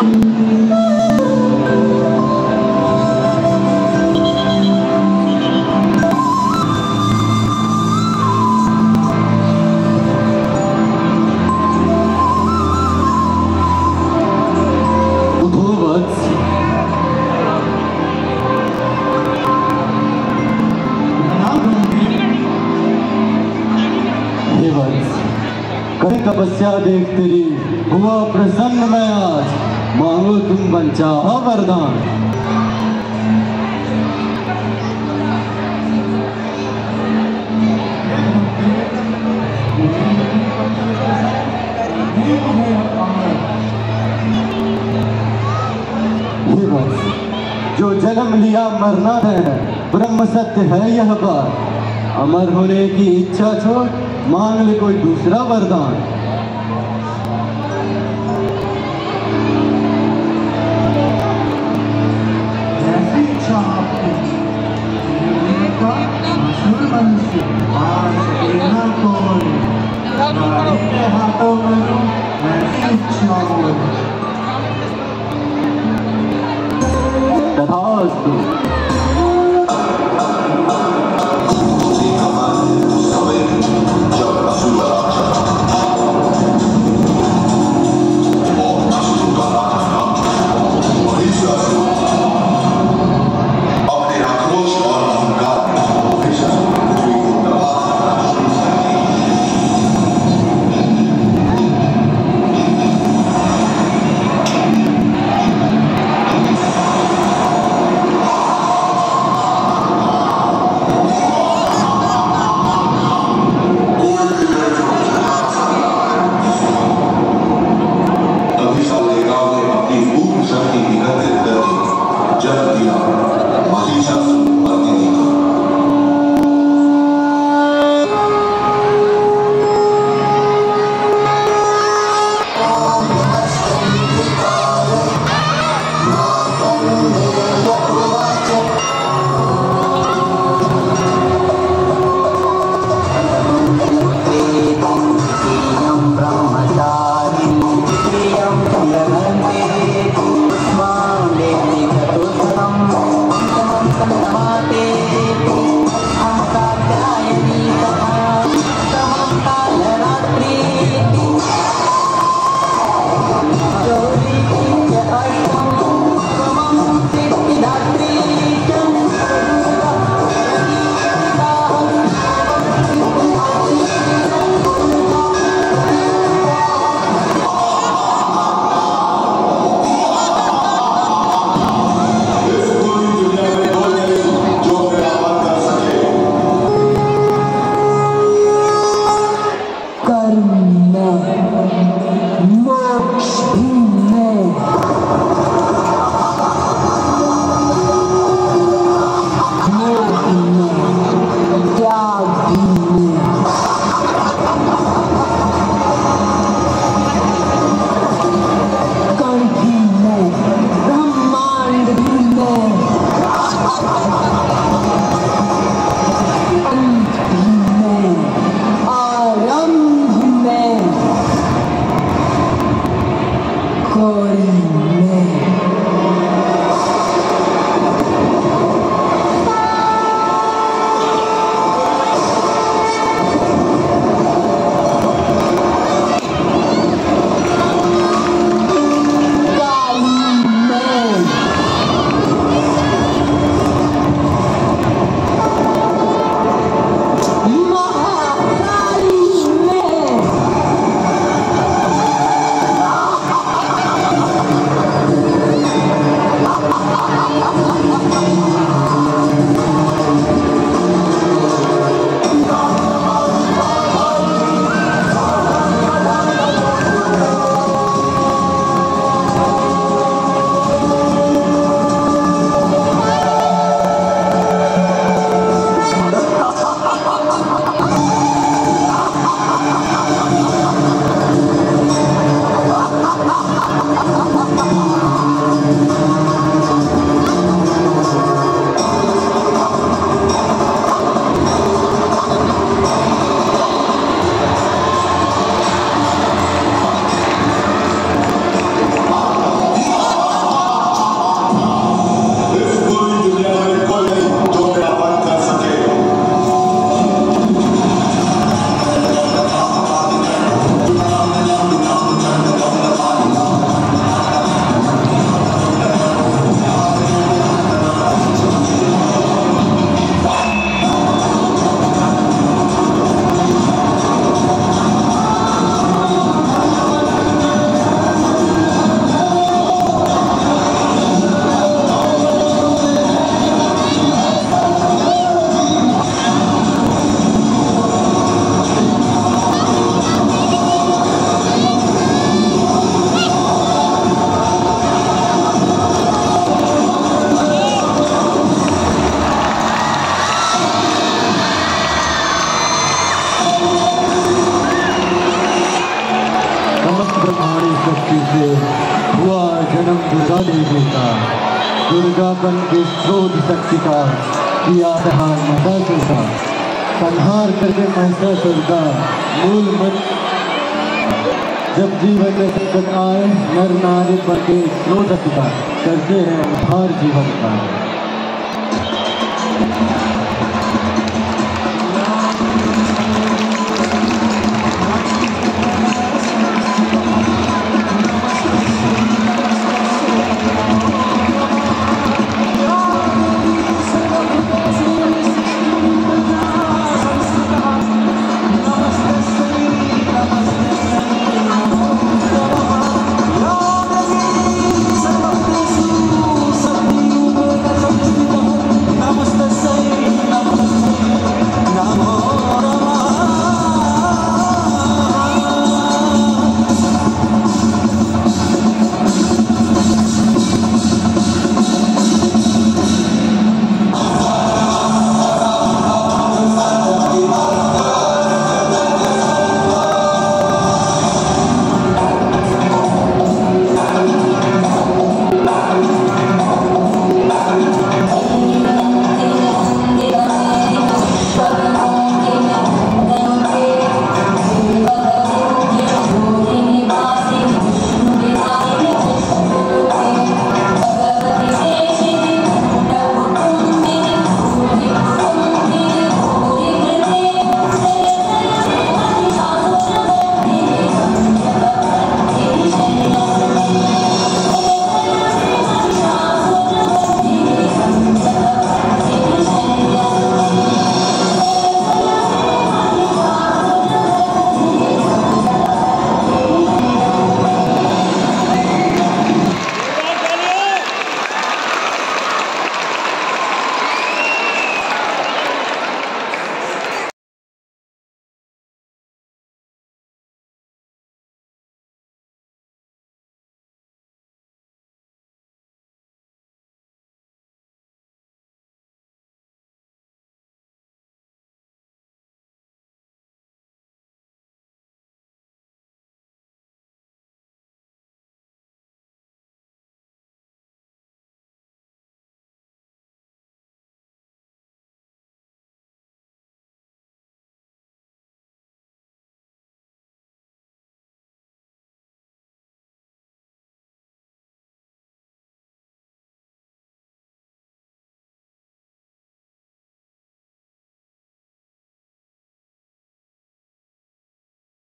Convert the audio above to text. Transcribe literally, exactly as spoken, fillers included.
कभी तपस्या देख तेरी हुआ प्रसन्न मैं आज, मांगो तुम मनचाहा वरदान। ये बस जो जन्म लिया मरना है, ब्रह्म सत्य है यह बात। अमर होने की इच्छा छोड़ मांग ले कोई दूसरा वरदान। ऐसी इच्छा आपकी का मशहूर मनुष्य आज देना कोई गाड़ी के हाथों में लो, ऐसी इच्छा हो तथास्तु। समस्त ब्रह्मांडी शक्ति से हुआ जन्म दुर्गा देवी का। दुर्गापन के स्रोत शक्ति का किया संहार महिषासुर का। संहार करके महिषासुर का मूल मंत्र जब जीवन में संकट आए नर नारी पर के स्रोत का करते हैं उद्धार जीवन का।